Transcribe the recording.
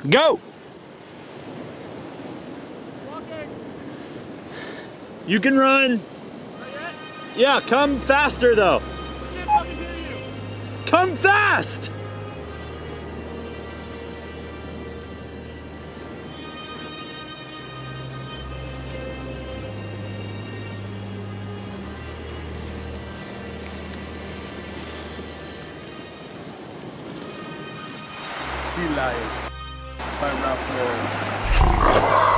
Go! Walking. You can run. Not yet? Yeah, come faster though. I can't fucking hear you. Come fast! Sea Lion by Ralph Lauren.